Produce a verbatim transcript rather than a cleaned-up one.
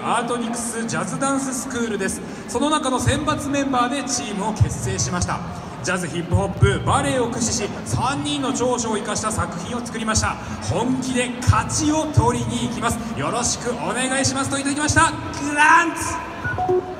アートニクスジャズダンススクールです。その中の選抜メンバーでチームを結成しました。ジャズ、ヒップホップ、バレエを駆使しさんにんの長所を生かした作品を作りました。本気で勝ちを取りに行きます。よろしくお願いしますといただきました。グランツ